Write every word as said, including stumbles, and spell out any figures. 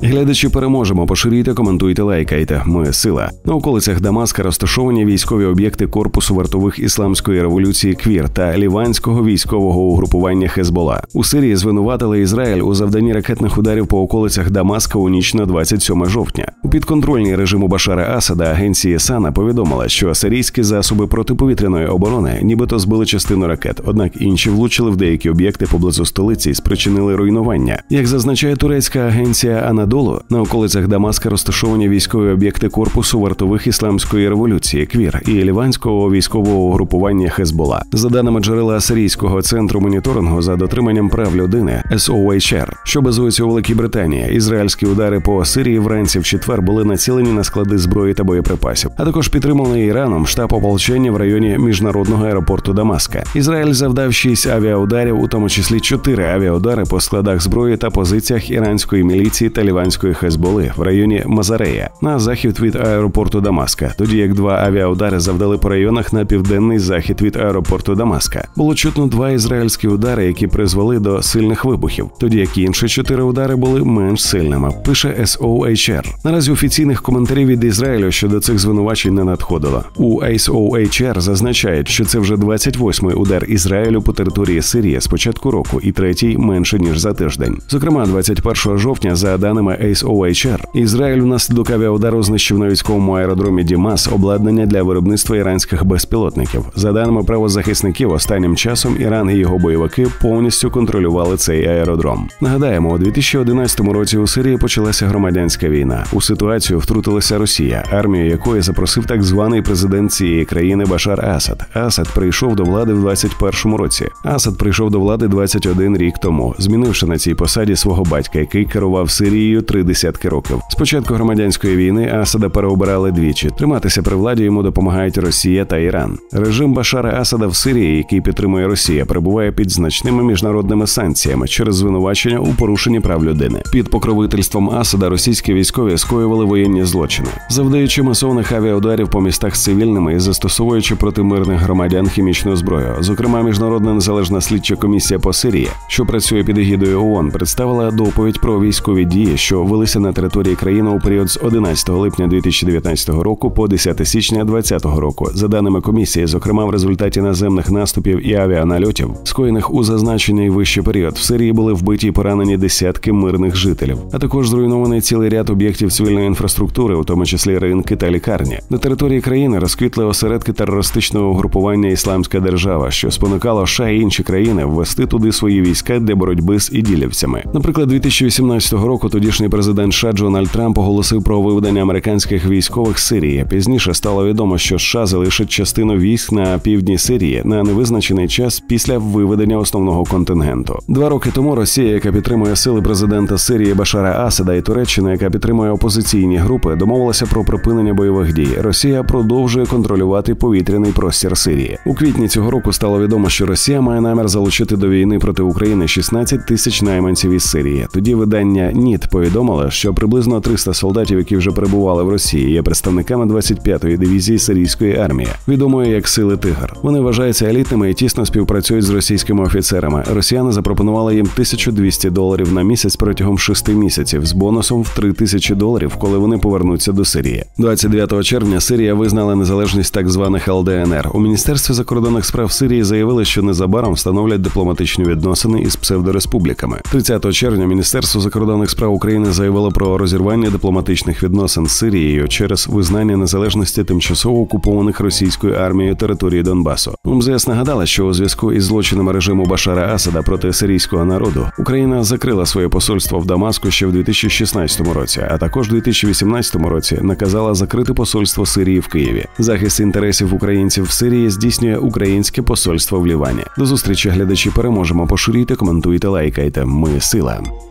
Глядачі, переможемо, поширюйте, коментуйте, лайкайте. Ми – сила. На околицях Дамаска розташовані військові об'єкти корпусу вартових ісламської революції КВІР та ліванського військового угрупування Хезбола. У Сирії звинуватили Ізраїль у завданні ракетних ударів по околицях Дамаска у ніч на двадцять сьоме жовтня. У підконтрольній режиму Башара Асада агенції САНА повідомила, що сирійські засоби протиповітряної оборони нібито збили частину ракет, однак інші влучили в деякі об'єкти поблизу столиці і спричинили руйнування. Як зазначає турецька агенція Анадолу, на околицях Дамаска розташовані військові об'єкти корпусу вартових ісламської революції КВІР і ліванського військового угрупування Хезбола. За даними джерела Сирійського центру моніторингу за дотриманням прав людини ес о ейч ар, що базується у Великій Британії, ізраїльські удари по Сирії вранці в четвер були націлені на склади зброї та боєприпасів, а також підтриманий Іраном штаб ополчення в районі міжнародного аеропорту Дамаска. Ізраїль завдав шість авіаударів, у тому числі чотири авіаудари по складах зброї та позиціях іранської міліції та ліванської Хезболи в районі Мазарея на захід від аеропорту Дамаска, тоді як два авіаудари завдали по районах на південний захід від аеропорту Дамаска. Було чутно два ізраїльські удари, які призвели до сильних вибухів, тоді як інші чотири удари були менш сильними, пише ес о ейч ар. Наразі офіційних коментарів від Ізраїлю щодо цих звинувачень не надходило. У ес о ейч ар зазначають, що це вже двадцять восьмий удар Ізраїлю по території Сирії з початку року і третій менше ніж за тиждень. Зокрема, двадцять першого жовтня, за даними ес о ейч ар, Ізраїль внаслідок авіаудару знищив на військовому аеродромі Дімас обладнання для виробництва іранських безпілотників. За даними правозахисників, останнім часом Іран і його бойовики повністю контролювали цей аеродром. Нагадаємо, у дві тисячі одинадцятому році у Сирії почалася громадянська війна. У ситуацію втрутилася Росія, армію якої запросив так званий президент цієї країни Башар Асад. Асад прийшов до влади в двадцять першому році. Асад прийшов до влади двадцять один рік тому, змінивши на цій посаді свого батька, який керував Сирією три десятки років. З початку громадянської війни Асада переобирали двічі. Триматися при владі йому допомагають Росія та Іран. Режим Башара Асада в Сирії, який підтримує Росія, перебуває під значними міжнародними санкціями через звинувачення у порушенні прав людини. Під покровительством Асада російські військові скоювали воєнні злочини, завдаючи масовних авіаударів по містах з цивільними і застосовуючи проти мирних громадян хімічну зброю. Зокрема, Міжнародна незалежна слідча комісія по Сирії, що працює під егідою ООН, представила доповідь про військові дії, що велися на території країни у період з одинадцятого липня дві тисячі дев'ятнадцятого року по десяте січня двадцятого року. За даними комісії, зокрема, в результаті наземних наступів і авіанальотів, скоєних у зазначений вище період, в Сирії були вбиті і поранені десятки мирних жителів, а також зруйнований цілий ряд об'єктів цивільної інфраструктури, у тому числі ринки та лікарні. На території країни розквітли осередки терористичного угрупування «Ісламська держава», що спонукало США і інші країни ввести туди свої війська для боротьби з іділівцями. Наприклад, дві тисячі вісімнадцятого року тодішній президент США Дональд Трамп оголосив про виведення американських військових з Сирії. Пізніше стало відомо, що США залишить частину військ на півдні Сирії на невизначений час після виведення основного контингенту. Два роки тому Росія, яка підтримує сили президента Сирії Башара Асада, і Туреччина, яка підтримує опозиційні групи, домовилася про припинення бойових дій. Росія продовжує контролювати повітряний простір Сирії. У квітні цього року стало відомо, що Росія має намір залучити до війни проти України шістнадцять тисяч найманців із Сирії. Тоді видання НІТ повідомило, що приблизно триста солдатів, які вже перебували в Росії, є представниками двадцять п'ятої дивізії сирійської армії, відомої як Сили Тигр. Вони вважаються елітними і тісно співпрацюють з російськими офіцерами. Росіяни запропонували їм тисячу двісті доларів на місяць протягом шести місяців з бонусом в три тисячі доларів, коли вони повернуться до Сирії. двадцять дев'ятого червня Сирія визнала незалежність так званих ел де ен ер. У Міністерстві закордонних справ Сирії заявили, що незабаром встановлять дипломатичні відносини із псевдореспубліками. тридцятого червня Міністерство закордонних справ України заявило про розірвання дипломатичних відносин з Сирією через визнання незалежності тимчасово окупованих російською армією території Донбасу. ем зе ес нагадала, що у зв'язку із злочинами режиму Башара Асада проти сирійського народу Україна закрила своє посольство в Дамаску ще в дві тисячі шістнадцятому році, а також у дві тисячі вісімнадцятому році наказала закрити посольство Сирії в Києві. Захист інтересів українців в Сирії здійснює українське посольство в Лівані. До зустрічі, глядачі, переможемо. Поширюйте, коментуйте, лайкайте. Ми – сила.